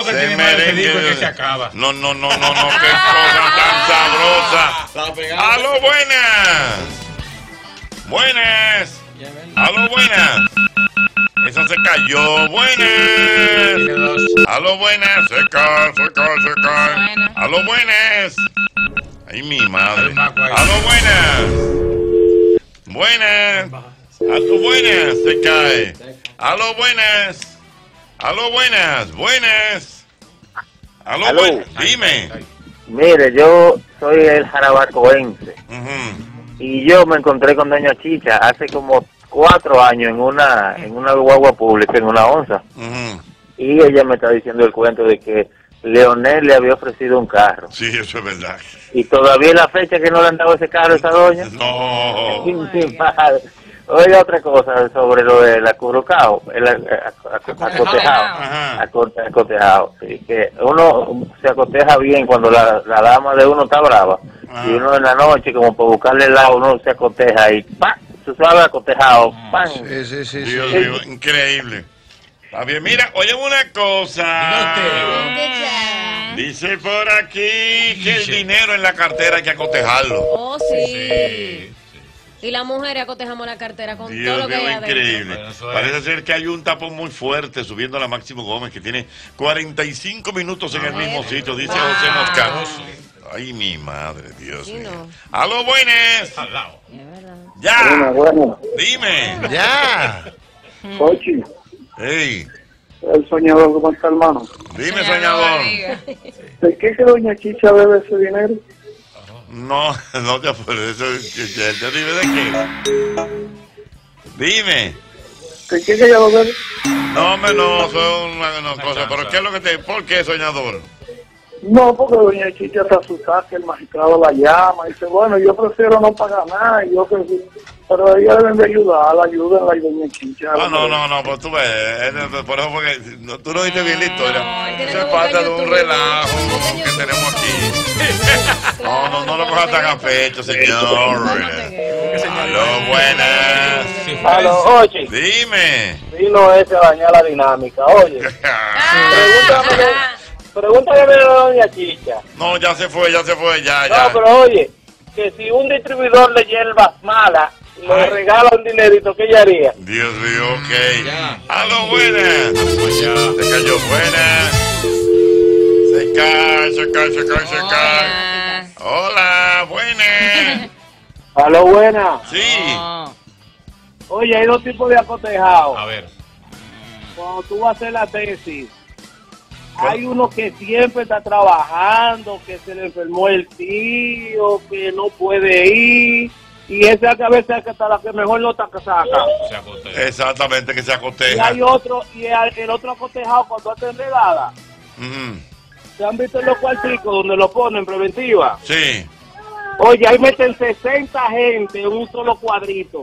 que tiene más ese disco que se acaba. No, qué cosa tan sabrosa. ¡Aló, buenas! ¡Buenas! ¡Aló, buenas! Esa se cayó. ¡Buenas! ¡Aló, buenas! Se cae. ¡Aló, buenas! ¡Ay, mi madre! ¡Aló, buenas! ¡Buenas! ¡Aló, buenas! Se cae. ¡Aló, buenas! ¡Aló, buenas! ¡Buenas! ¡Aló, buenas! Dime. Mire, yo soy el jarabacoense. Y yo me encontré con doña Chicha hace como 4 años en una guagua pública, en una onza. Y ella me está diciendo el cuento de que Leonel le había ofrecido un carro. Sí, eso es verdad. Y todavía la fecha que no le han dado ese carro a esa doña. No. Oiga, otra cosa sobre lo de la Curucao, el acotejado. Sí, que uno se acoteja bien cuando la dama de uno está brava. Y uno en la noche, como por buscarle el lado, uno se acoteja y ¡pam! Se suave acotejado. ¡Pam! Sí. Dios mío, increíble. Está bien, mira, oye una cosa. Dice por aquí que el dinero en la cartera hay que acotejarlo. Oh, sí. Y las mujeres acotejamos la cartera con todo lo que hay adentro. Increíble. Parece ser que hay un tapón muy fuerte subiendo a la Máximo Gómez que tiene 45 minutos en el mismo sitio, dice José Moscano. Ay, mi madre, Dios mío. ¡Aló, buenas! Es verdad. ¡Ya! Bueno. ¡Dime! ¡Ya! Ochi. ¡Ey! El soñador, ¿cómo está, hermano? Dime, soñador. ¿De qué que doña Chicha debe ese dinero? No te acuerdas. ¿Te dime de qué? Dime. ¿De qué que ella lo debe? No, hombre, no, son una cosa. ¿Pero qué es lo que te...? ¿Por qué, soñador? No, porque doña Chicha está asustada que el magistrado la llama y dice, bueno, yo prefiero no pagar nada, y yo pero ella deben de ayudarla, ayúdenla y doña Chicha. No, pues tú ves, por eso porque tú no diste bien la historia. Eso es parte de un relajo que tenemos aquí. No lo cojas tan a pecho, señor. Aló, buenas. Aló, oye. Dime. Vino ese a dañar la dinámica, oye. Pregúntale a doña Chicha. No, ya se fue, ya. No, pero oye, que si un distribuidor de hierbas malas le regala un dinerito, ¿qué ella haría? Dios mío, ok. Aló, buenas. Se cayó, buenas. Se cae. Hola, buenas. Aló, buenas. Sí. Oye, hay 2 tipos de acotejados. A ver. Cuando tú vas a hacer la tesis, hay uno que siempre está trabajando, que se le enfermó el tío, que no puede ir, y esa cabeza que está la que mejor nota que saca. Se acoteja. Exactamente, que se Y acoteja. hay otro, y el otro acotejado cuando hace enredada. ¿Se han visto en los cuarticos donde lo ponen preventiva? Sí. Oye, ahí meten 60 gente en un solo cuadrito.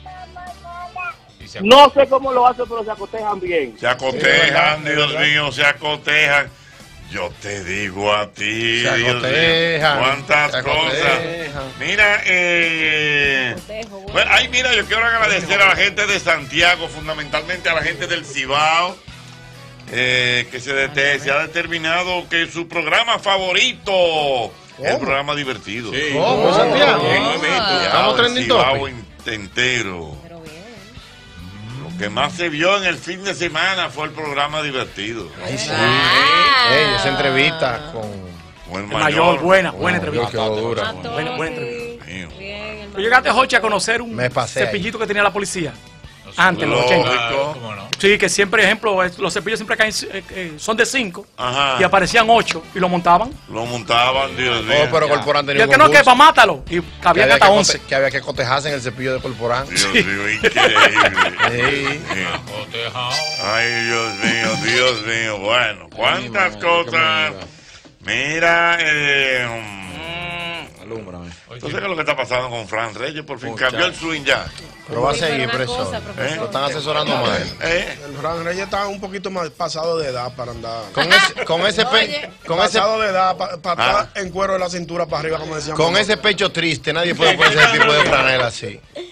No sé cómo lo hacen, pero se acotejan bien. Se acotejan, Dios mío, se acotejan. Yo te digo a ti, Se Dios acotejan, mío, cuántas se cosas. acotejan. Mira, bueno, mira, yo quiero agradecer a la gente de Santiago, fundamentalmente a la gente del Cibao, que se ha determinado que su programa favorito es el programa divertido. Sí. ¿Cómo, Santiago? Estamos trending topic. entero. Lo que más se vio en el fin de semana fue el programa divertido. Ay, sí. Esa entrevista con el mayor. Buena entrevista. Quedó dura. Buena entrevista. ¿Tú llegaste, Jochi, a conocer un cepillito que tenía la policía? Antes, en los 80. Sí, que siempre, ejemplo, los cepillos siempre caen, son de 5 y aparecían 8 y lo montaban. Dios mío. Pero Corporán tenía y el que no quepa, mátalo. Y cabía hasta 11. Que había que cotejarse en el cepillo de Corporán. Dios mío, increíble. Ay, Dios mío. Bueno, cuántas cosas. Mira, alúmbrame. ¿Tú sabes lo que está pasando con Fran Reyes? Por fin cambió el swing ya. Pero va a seguir preso. Lo están asesorando mal. El Fran Reyes está un poquito más pasado de edad para andar. Con ese pasado de edad para estar en cuero de la cintura para arriba, como decíamos. Con ese pecho triste, nadie puede poner ese tipo de franela así.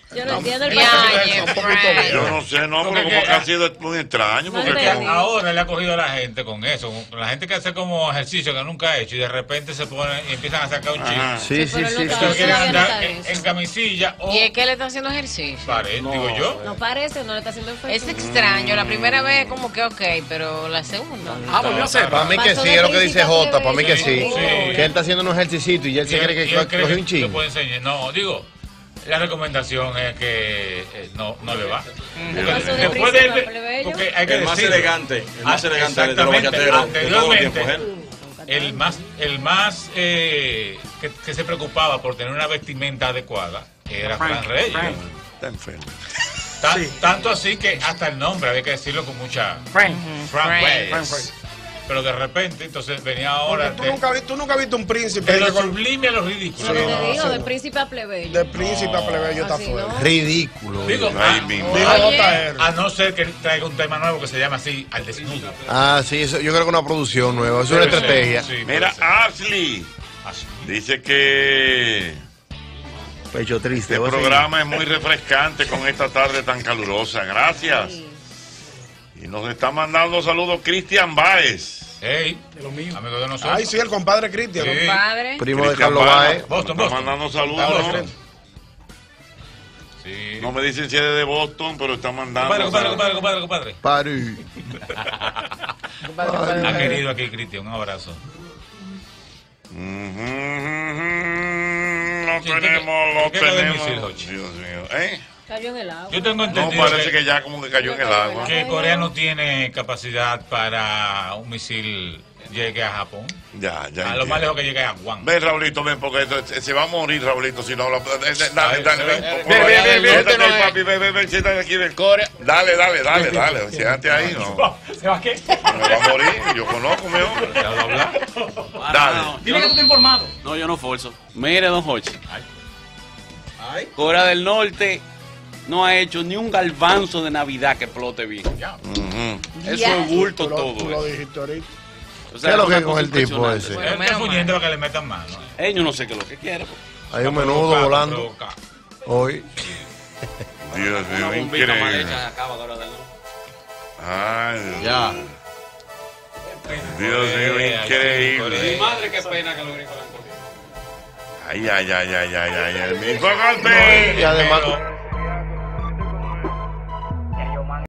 Yo no entiendo el Yo no sé, no, pero como que ha sido muy extraño. Porque ahora le ha cogido a la gente con eso. La gente que hace como ejercicio que nunca ha hecho y de repente se ponen y empiezan a sacar un chip. Sí. Entonces quieren andar en camisilla. ¿Y es que le está haciendo ejercicio? Parece, digo yo. No parece, no le está haciendo efecto. Es extraño. La primera vez como que ok, pero la segunda. Volvió a ser. Para mí que sí, es lo que dice Jota. Para mí que sí. Que él está haciendo un ejercicio y él se cree que cogió un chingo. No, digo. La recomendación es que no le va. Después porque hay que el más elegante, de los bachateros de todos los tiempos, el más que se preocupaba por tener una vestimenta adecuada era Fran Reyes. Está enfermo. Tanto así que hasta el nombre había que decirlo con mucha Fran Reyes. Pero de repente, entonces venía ahora. Tú nunca has visto un príncipe. De lo sublime a lo ridículo. No, te digo, de príncipe a plebeyo. De príncipe a plebeyo está fuera. Ridículo. Digo, a no ser que traiga un tema nuevo que se llama así, al desnudo. Sí, eso, yo creo que una producción nueva. Es una estrategia. Mira, Ashley dice que pecho triste. este programa es muy refrescante con esta tarde tan calurosa. Gracias. Y nos está mandando saludos Cristian Báez. De lo mío. Amigo de nosotros. Ay, sí, el compadre Cristian. Sí. Compadre. Primo de Carlos Báez. Boston. Está mandando saludos. Sí. No me dicen si es de Boston, pero está mandando. Compadre. Pari. Ha querido aquí, Cristian. Un abrazo. Lo tenemos. Dios mío. Cayó en el agua. Yo tengo entendido. No, parece que ya como que cayó en el agua. Que Corea no tiene capacidad para un misil llegue a Japón. Ya. A lo más lejos que llegue a Guam. Ven, Raulito, ven, porque se va a morir, Raulito, si no habla. Dale. Papi, ven, siéntate aquí, ven. Dale. Siéntate ahí, ¿no? ¿Se va qué? Me va a morir, yo conozco, mi hombre. Dale. Dile que tú estás informado. No, yo no forzo. Mire, don Jorge. Corea del Norte no ha hecho ni un garbanzo de Navidad que explote bien. Eso es bulto todo. Tú lo dijiste ahorita. O sea, ¿qué es lo que es con el tipo ese? Él está fuñendo para que le metan mano. Yo no sé qué es lo que quiere. Hay un menudo volando hoy. Dios mío, increíble. Ay, ya. Dios mío, increíble. Mi madre, qué pena que lo gringos. Ay, el mismo golpe. Y además